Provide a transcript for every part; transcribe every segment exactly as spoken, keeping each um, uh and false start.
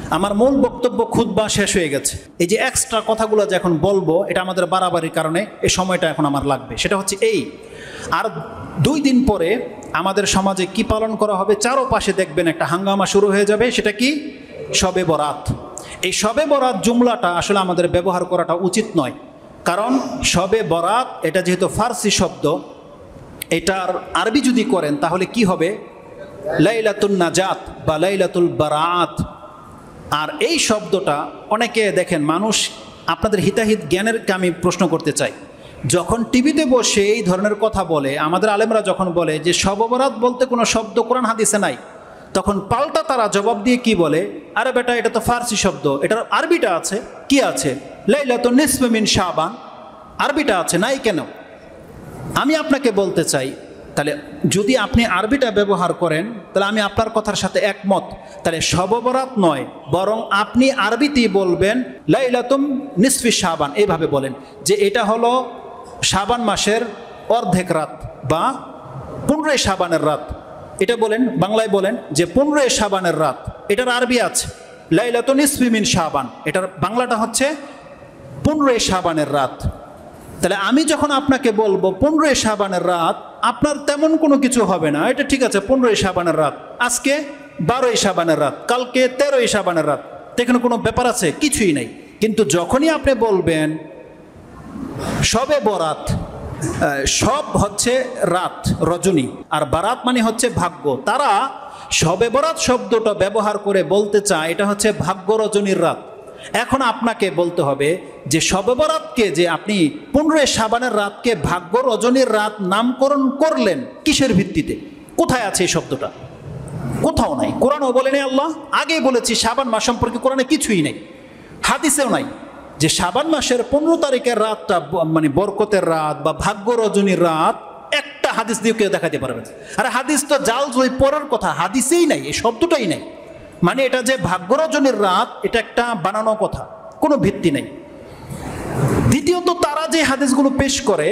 আমার মূল বক্তব্য খুতবা শেষ হয়ে গেছে। এই যে এক্সট্রা কথাগুলো যে এখন বলবো, এটা আমাদের বাড়াবাড়ির কারণে এই সময়টা এখন আমার লাগবে। সেটা হচ্ছে এই, আর দুই দিন পরে আমাদের সমাজে কি পালন করা হবে, চারোপাশে দেখবেন একটা হাঙ্গামা শুরু হয়ে যাবে। সেটা কি? শবে বরাত। এই শবে বরাত জুমলাটা আসলে আমাদের ব্যবহার করাটা উচিত নয়, কারণ শবে বরাত এটা যেহেতু ফার্সি শব্দ, এটার আরবি যদি করেন তাহলে কি হবে? লাইলাতুন নাজাত বা লাইলাতুল বারাত। আর এই শব্দটা অনেকে দেখেন, মানুষ আপনাদের হিতাহিত জ্ঞানেরকে আমি প্রশ্ন করতে চাই, যখন টিভিতে বসে এই ধরনের কথা বলে, আমাদের আলেমরা যখন বলে যে শবে বরাত বলতে কোনো শব্দ কোরআন হাদিসে নাই, তখন পাল্টা তারা জবাব দিয়ে কি বলে, আরে বেটা এটা তো ফার্সি শব্দ, এটার আরবিটা আছে। কি আছে? লাইলাতুন নিসফু মিন শাবান, আরবিটা আছে, নাই কেন? আমি আপনাকে বলতে চাই, তাহলে যদি আপনি আরবিটা ব্যবহার করেন তাহলে আমি আপনার কথার সাথে একমত। তাহলে শবে বরাত নয়, বরং আপনি আরবিতেই বলবেন লাইলাতুম নিসফি শাবান। এইভাবে বলেন যে এটা হলো শাবান মাসের অর্ধেক রাত বা পনেরোই শাবানের রাত। এটা বলেন, বাংলায় বলেন যে পনেরোই শাবানের রাত। এটার আরবি আছে লাইলাতুন নিসফি মিন শাবান, এটার বাংলাটা হচ্ছে পনেরোই শাবানের রাত। তাহলে আমি যখন আপনাকে বলবো পনেরোই শাবানের রাত, আপনার তেমন কোনো কিছু হবে না। এটা ঠিক আছে, পনেরোই শাবানের রাত, আজকে বারোই শাবানের রাত, কালকে তেরোই শাবানের রাত, এখানে কোনো ব্যাপার আছে? কিছুই নেই। কিন্তু যখনই আপনি বলবেন শবে বরাত, সব হচ্ছে রাত, রজনী, আর বারাত মানে হচ্ছে ভাগ্য। তারা শবে বরাত শব্দটা ব্যবহার করে বলতে চায় এটা হচ্ছে ভাগ্য রজনীর রাত। এখন আপনাকে বলতে হবে যে শবে বরাতকে যে আপনি পনেরোই শাবানের রাতকে ভাগ্য রজনীর রাত নামকরণ করলেন কিসের ভিত্তিতে? কোথায় আছে এই শব্দটা? কোথাও নাই। কোরআনও বলেনি আল্লাহ। আগেই বলেছি শাবান মাস সম্পর্কে কোরআনে কিছুই নেই, হাদিসেও নাই যে শাবান মাসের পনেরো তারিখের রাতটা মানে বরকতের রাত বা ভাগ্য রজনীর রাত। একটা হাদিস দিয়ে কেউ দেখাতে পারবে? আরে হাদিস তো জাল জয় পড়ার কথা, হাদিসেই নাই, এই শব্দটাই নাই। মানে এটা যে ভাগ্য রজনীর রাত, এটা একটা বানানো কথা, কোনো ভিত্তি নেই। দ্বিতীয়ত, তারা যে হাদিসগুলো পেশ করে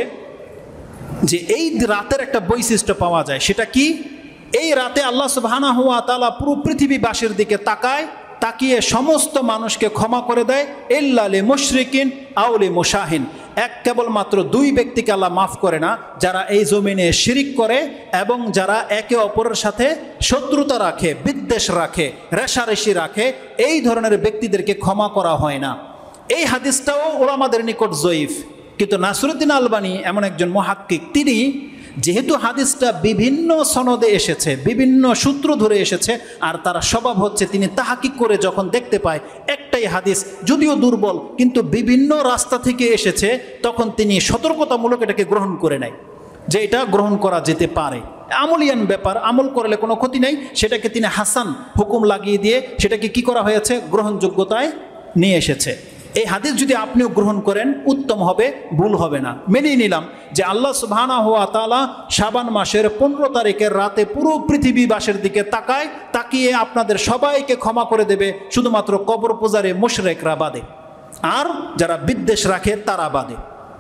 যে এই রাতের একটা বৈশিষ্ট্য পাওয়া যায়, সেটা কি? এই রাতে আল্লাহ সুবহানাহু ওয়া তাআলা পুরো পৃথিবীবাসীর দিকে তাকায়, তাকিয়ে সমস্ত মানুষকে ক্ষমা করে দেয়। ইল্লা লি মুশরিকিন আও লি মুশাহিন, এক কেবলমাত্র দুই ব্যক্তিকে আল্লাহ মাফ করে না, যারা এই জমিনে শিরিক করে এবং যারা একে অপরের সাথে শত্রুতা রাখে, বিদ্বেষ রাখে, রেষারেষি রাখে, এই ধরনের ব্যক্তিদেরকে ক্ষমা করা হয় না। এই হাদিসটাও ওলামাদের নিকট জয়ীফ, কিন্তু নাসরুদ্দিন আলবানী এমন একজন মুহাক্কিক, তিনি যেহেতু হাদিসটা বিভিন্ন সনদে এসেছে, বিভিন্ন সূত্র ধরে এসেছে, আর তার স্বভাব হচ্ছে তিনি তাহাকিক করে যখন দেখতে পায় একটাই হাদিস যদিও দুর্বল কিন্তু বিভিন্ন রাস্তা থেকে এসেছে, তখন তিনি সতর্কতামূলক এটাকে গ্রহণ করে নেয় যে এটা গ্রহণ করা যেতে পারে। আমলিয়ান ব্যাপার, আমল করলে কোনো ক্ষতি নেই, সেটাকে তিনি হাসান হুকুম লাগিয়ে দিয়ে সেটাকে কি করা হয়েছে? গ্রহণযোগ্যতায় নিয়ে এসেছে। এই হাদিস যদি আপনিও গ্রহণ করেন উত্তম হবে, ভুল হবে না। মেনেই নিলাম যে আল্লাহ সুবহানাহু ওয়া তাআলা শাবান মাসের পনেরো তারিখের রাতে পুরো পৃথিবীবাসীর দিকে তাকায়, তাকিয়ে আপনাদের সবাইকে ক্ষমা করে দেবে, শুধুমাত্র কবর পূজারে মুশরিকরা বাদে, আর যারা বিদ্বেষ রাখে তারা বাদে।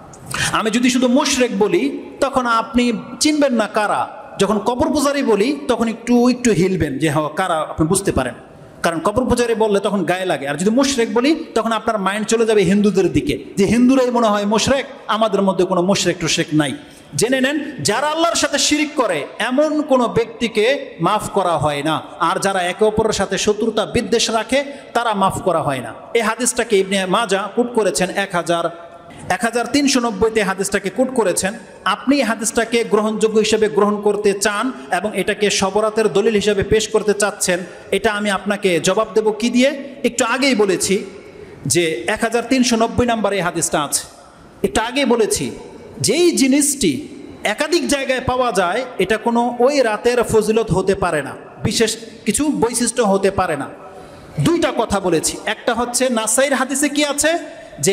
আমি যদি শুধু মুশরিক বলি তখন আপনি চিনবেন না কারা, যখন কবর পূজারি বলি তখন একটু একটু হিলবেন যে হ্যাঁ কারা, আপনি বুঝতে পারেন, কারণ কবর পূজারি বললে তখন গায়ে লাগে। আর যদি মুশরিক বলি তখন আপনার মাইন্ড চলে যাবে হিন্দুদের দিকে, যে হিন্দুরাই মনে হয় মুশরিক, আমাদের মধ্যে কোনো মুশরিক টুশরিক নাই। জেনে নেন, যারা আল্লাহর সাথে শিরিক করে এমন কোনো ব্যক্তিকে মাফ করা হয় না, আর যারা একে অপরের সাথে শত্রুতা বিদ্বেষ রাখে তারা মাফ করা হয় না। এই হাদিসটাকে ইবনে মাজাহ কোট করেছেন এক হাজার এক হাজার তিনশো নব্বইতে হাদিসটাকে কোট করেছেন। আপনি হাদিসটাকে গ্রহণযোগ্য হিসেবে গ্রহণ করতে চান এবং এটাকে শবরাতের দলিল হিসেবে পেশ করতে চাচ্ছেন, এটা আমি আপনাকে জবাব দেব কি দিয়ে? একটু আগেই বলেছি যে এক হাজার তিনশো নব্বই নাম্বার এই হাদিসটা আছে। একটু আগেই বলেছি যেই জিনিসটি একাধিক জায়গায় পাওয়া যায় এটা কোনো ওই রাতের ফজিলত হতে পারে না, বিশেষ কিছু বৈশিষ্ট্য হতে পারে না। দুইটা কথা বলেছি, একটা হচ্ছে নাসাইর হাদিসে কি আছে যে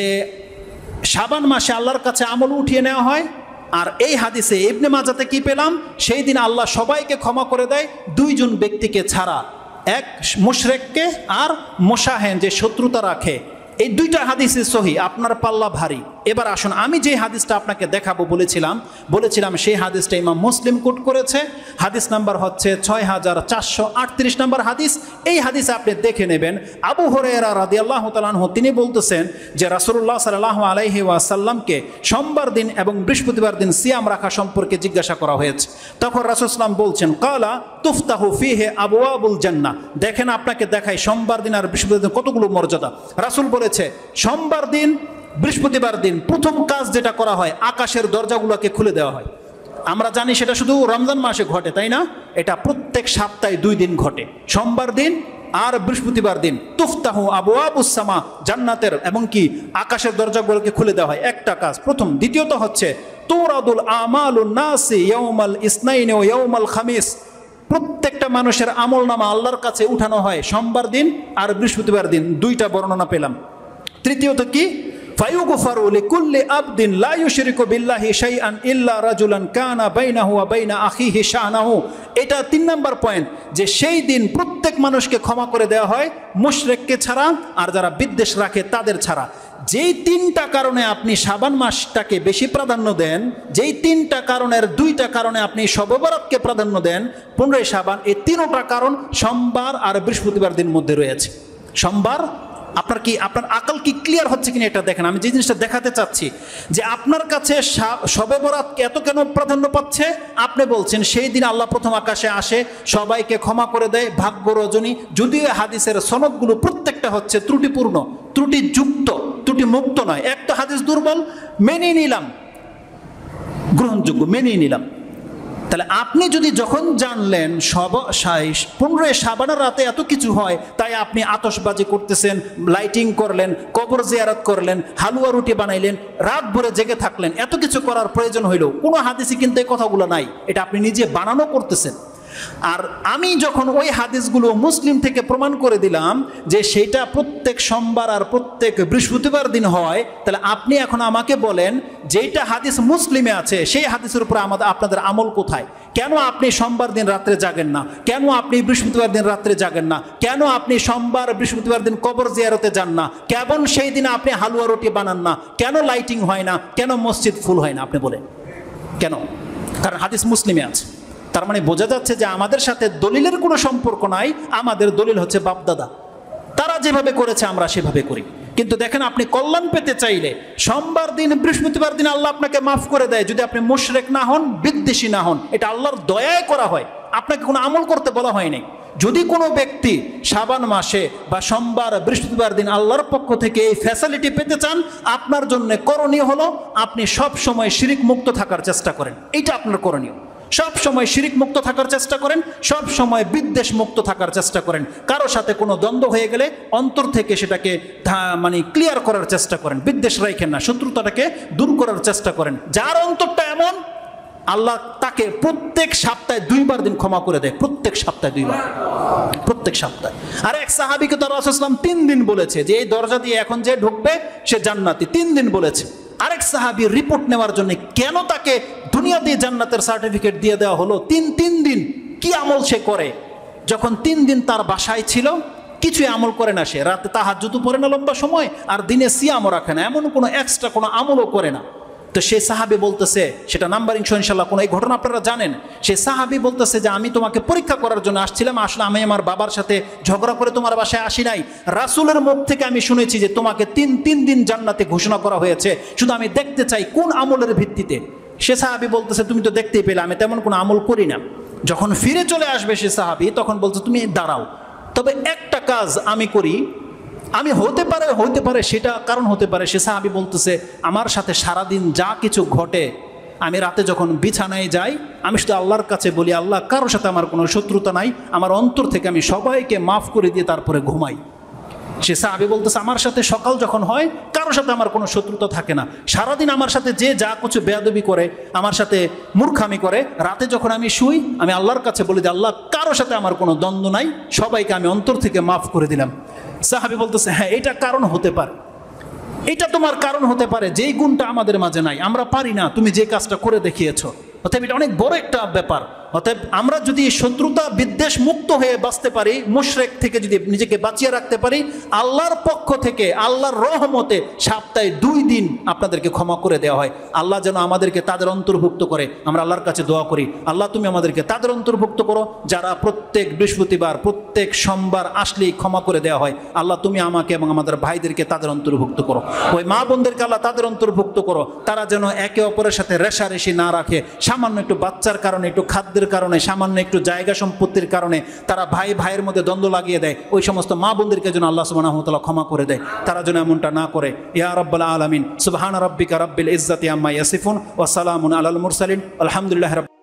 শাবান মাসে আল্লাহর কাছে আমল উঠিয়ে নেওয়া হয়, আর এই হাদিসে ইবনে মাজাতে কি পেলাম? সেই দিন আল্লাহ সবাইকে ক্ষমা করে দেয় দুইজন ব্যক্তিকে ছাড়া, এক মুশরিককে আর মুশাহিন যে শত্রুতা রাখে। এই দুইটা হাদিসে সহি, আপনার পাল্লা ভারী। এবার আসুন, আমি যে হাদিসটা আপনাকে দেখাবো বলেছিলাম বলেছিলাম সেই হাদিসটা ইমাম মুসলিম কোট করেছে। হাদিস নাম্বার হচ্ছে ছয় হাজার চারশো আটত্রিশ নম্বর হাদিস। এই হাদিসে আপনি দেখে নেবেন, আবু হুরায়রা রাদিয়াল্লাহু তাআলা আনহু তিনি বলতেছেন যে রাসূলুল্লাহ সাল্লাল্লাহু আলাইহি ওয়াসাল্লামকে সোমবার দিন এবং বৃহস্পতিবার দিন সিয়াম রাখা সম্পর্কে জিজ্ঞাসা করা হয়েছে। তখন রাসূল সাল্লাল্লাহু আলাইহি ওয়াসাল্লাম বলছেন, কালা তুফতাহু ফিহি আবওয়াবুল জান্নাহ। দেখেন আপনাকে দেখাই সোমবার দিন আর বৃহস্পতিবার দিন কতগুলো মর্যাদা। রাসূল বলেছে সোমবার দিন বৃহস্পতিবার দিন প্রথম কাজ যেটা করা হয়, আকাশের দরজাগুলোকে খুলে দেওয়া হয়। আমরা জানি সেটা শুধু রমজান মাসে ঘটে, তাই না? এটা প্রত্যেক সপ্তাহে দুই দিন ঘটে, সোমবার দিন আর বৃহস্পতিবার দিন। তুফতাহু আবওয়াবুস সামা, জান্নাতের এবং কি আকাশের দরজাগুলোকে খুলে দেওয়া হয়, একটা কাজ প্রথম। দ্বিতীয়ত হচ্ছে তুরাদুল আমালুন নাসি ইয়াউমাল ইসনাইন ওয়া ইয়াউমাল খামিস, প্রত্যেকটা মানুষের আমল নামা আল্লাহর কাছে উঠানো হয় সোমবার দিন আর বৃহস্পতিবার দিন, দুইটা বর্ণনা পেলাম। তৃতীয়ত কি, ফায়ুগফারু লিকুল্লি আবদিন লা ইউশরিকু বিল্লাহি শাইআন ইল্লা রাজুলান কানা বাইনাহু ওয়া বাইনা আখিহি শানাহু। এটা তিন নাম্বার পয়েন্ট, যে সেই দিন প্রত্যেক মানুষকে ক্ষমা করে দেওয়া হয়, মুশরিককে ছাড়া আর যারা বিদ্বেষ রাখে তাদের ছাড়া। যেই তিনটা কারণে আপনি শাবান মাসটাকে বেশি প্রাধান্য দেন, যেই তিনটা কারণের দুইটা কারণে আপনি শবে বরাতকে প্রাধান্য দেন, পনেরোই শাবান, এই তিনটা কারণ সোমবার আর বৃহস্পতিবার দিন মধ্যে রয়েছে। সোমবার আপনার কি আপনার আকল কি ক্লিয়ার হচ্ছে কিনা এটা দেখেন। আমি যে জিনিসটা দেখাতে চাচ্ছি যে আপনার কাছে শবে বরাত এত কেন প্রাধান্য পাচ্ছে, আপনি বলছেন সেই দিন আল্লাহ প্রথম আকাশে আসে, সবাইকে ক্ষমা করে দেয়, ভাগ্য রজনী। যদিও হাদিসের সনদগুলো প্রত্যেকটা হচ্ছে ত্রুটিপূর্ণ, ত্রুটিযুক্ত, ত্রুটি মুক্ত নয়। একটা হাদিস দুর্বল, মেনে নিলাম, গ্রহণযোগ্য, মেনে নিলাম। তাহলে আপনি যদি যখন জানলেন সব পনেরোই শাবানের রাতে এত কিছু হয়, তাই আপনি আতশবাজি করতেছেন, লাইটিং করলেন, কবর জিয়ারত করলেন, হালুয়া রুটি বানাইলেন, রাত ভরে জেগে থাকলেন, এত কিছু করার প্রয়োজন হইল? কোনো হাদিসে কিন্তু এই কথাগুলো নাই, এটা আপনি নিজে বানানো করতেছেন। আর আমি যখন ওই হাদিসগুলো মুসলিম থেকে প্রমাণ করে দিলাম যে সেইটা প্রত্যেক সোমবার আর প্রত্যেক বৃহস্পতিবার দিন হয়, তাহলে আপনি এখন আমাকে বলেন যেটা হাদিস মুসলিমে আছে সেই হাদিসের উপর আমাদের আপনাদের আমল কোথায়? কেন আপনি সোমবার দিন রাত্রে জাগেন না? কেন আপনি বৃহস্পতিবার দিন রাত্রে জাগেন না? কেন আপনি সোমবার বৃহস্পতিবার দিন কবর জিয়ারতে যান না? কেমন সেই দিন আপনি হালুয়া রুটি বানান না? কেন লাইটিং হয় না? কেন মসজিদ ফুল হয় না? আপনি বলেন কেন? কারণ হাদিস মুসলিমে আছে। তার মানে বোঝা যাচ্ছে যে আমাদের সাথে দলিলের কোনো সম্পর্ক নাই, আমাদের দলিল হচ্ছে বাপদাদা, তারা যেভাবে করেছে আমরা সেভাবে করি। কিন্তু দেখেন, আপনি কল্যাণ পেতে চাইলে সোমবার দিন বৃহস্পতিবার দিন আল্লাহ আপনাকে মাফ করে দেয়, যদি আপনি মুশরিক না হন, বিদ্বেষী না হন। এটা আল্লাহর দয়ায় করা হয়, আপনাকে কোনো আমল করতে বলা হয়নি। যদি কোনো ব্যক্তি শাবান মাসে বা সোমবার বৃহস্পতিবার দিন আল্লাহর পক্ষ থেকে এই ফ্যাসিলিটি পেতে চান, আপনার জন্য করণীয় হলো আপনি সব সময় শিরিক মুক্ত থাকার চেষ্টা করেন। এইটা আপনার করণীয়। সব সময় শিরিক মুক্ত থাকার চেষ্টা করেন, সব সময় বিদ্বেষ মুক্ত থাকার চেষ্টা করেন। কারো সাথে কোনো দ্বন্দ্ব হয়ে গেলে অন্তর থেকে সেটাকে মানে ক্লিয়ার করার চেষ্টা করেন, বিদ্বেষ রাখেন না, শত্রুতাটাকে দূর করার চেষ্টা করেন। যার অন্তরটা এমন, আল্লাহ তাকে প্রত্যেক সপ্তাহে দুইবার দিন ক্ষমা করে দেয়, প্রত্যেক সপ্তাহে দুইবার, প্রত্যেক সপ্তাহে। আর এক সাহাবীকে তার রাসূল সাল্লাল্লাহু আলাইহি ওয়াসাল্লাম তিন দিন বলেছে যে এই দরজা দিয়ে এখন যে ঢুকবে সে জান্নাতি, তিন দিন বলেছে। আরেক সাহাবীর রিপোর্ট নেওয়ার জন্য কেন তাকে দুনিয়াতে জান্নাতের সার্টিফিকেট দিয়ে দেওয়া হলো? তিন তিন দিন কি আমল সে করে? যখন তিন দিন তার বাসায় ছিল, কিছুই আমল করে না সে, রাতে তাহাজ্জুদ পড়ে না লম্বা সময়, আর দিনে সিয়ামও রাখে না, এমন কোনো এক্সট্রা কোনো আমলও করে না। তো সেই সাহাবী বলতেছে, সেটা নাম্বারিং সহ ইনশাল্লাহ কোনো এই ঘটনা আপনারা জানেন, সেই সাহাবী বলতেছে যে আমি তোমাকে পরীক্ষা করার জন্য আসছিলাম, আসলে আমি আমার বাবার সাথে ঝগড়া করে তোমার বাসায় আসি নাই। রাসূলের মুখ থেকে আমি শুনেছি যে তোমাকে তিন তিন দিন জান্নাতে ঘোষণা করা হয়েছে, শুধু আমি দেখতে চাই কোন আমলের ভিত্তিতে। সে সাহাবী বলতেছে তুমি তো দেখতেই পেলে আমি তেমন কোনো আমল করি না। যখন ফিরে চলে আসবে সে সাহাবী, তখন বলছে তুমি দাঁড়াও, তবে একটা কাজ আমি করি, আমি হতে পারে হতে পারে সেটা কারণ হতে পারে। সে সাহাবী বলতেছে আমার সাথে সারাদিন যা কিছু ঘটে, আমি রাতে যখন বিছানায় যাই আমি শুধু আল্লাহর কাছে বলি, আল্লাহ কারোর সাথে আমার কোনো শত্রুতা নাই, আমার অন্তর থেকে আমি সবাইকে মাফ করে দিয়ে তারপরে ঘুমাই। সে সাহাবী বলতেছে আমার সাথে সকাল যখন হয় কারোর সাথে আমার কোনো শত্রুতা থাকে না, সারাদিন আমার সাথে যে যা কিছু বেয়াদবি করে, আমার সাথে মূর্খামি করে, রাতে যখন আমি শুই আমি আল্লাহর কাছে বলি যে আল্লাহ কারোর সাথে আমার কোনো দ্বন্দ্ব নাই, সবাইকে আমি অন্তর থেকে মাফ করে দিলাম। সাহাবী বলতেছে হ্যাঁ এটা কারণ হতে পারে, এটা তোমার কারণ হতে পারে, যেই গুণটা আমাদের মাঝে নাই, আমরা পারি না, তুমি যে কাজটা করে দেখিয়েছো। অতএব এটা অনেক বড় একটা ব্যাপার। অতএব আমরা যদি শত্রুতা বিদ্বেষ মুক্ত হয়ে বাঁচতে পারি, মুশরিক থেকে যদি নিজেকে বাঁচিয়ে রাখতে পারি, আল্লাহর পক্ষ থেকে আল্লাহর রহমতে সপ্তাহে দুই দিন আপনাদেরকে ক্ষমা করে দেওয়া হয়। আল্লাহ যেন আমাদেরকে তাদের অন্তর্ভুক্ত করে, আমরা আল্লাহর কাছে দোয়া করি, আল্লাহ তুমি আমাদেরকে তাদের অন্তর্ভুক্ত করো যারা প্রত্যেক বৃহস্পতিবার প্রত্যেক সোমবার আসলেই ক্ষমা করে দেওয়া হয়। আল্লাহ তুমি আমাকে এবং আমাদের ভাইদেরকে তাদের অন্তর্ভুক্ত করো। ওই মা বোনদেরকে আল্লাহ তাদের অন্তর্ভুক্ত করো, তারা যেন একে অপরের সাথে রেষারেষি না রাখে। সামান্য একটু বাচ্চার কারণে, একটু খাদ্যের কারণে, সামান্য একটু জায়গা সম্পত্তির কারণে তারা ভাই ভাইয়ের মধ্যে দ্বন্দ্ব লাগিয়ে দেয়, ওই সমস্ত মা বোনদেরকে যেন আল্লাহ সুবহানাহু ওয়া তাআলা ক্ষমা করে দেয়, তারা যেন এমনটা না করে। ইয়া রাব্বাল আলামিন, সুবহানা রাব্বিকা রাব্বিল ইজ্জাতি আম্মা ইয়াসিফুন ওয়া সালামুন আলাল মুরসালিন, আলহামদুলিল্লাহি রাব্বিল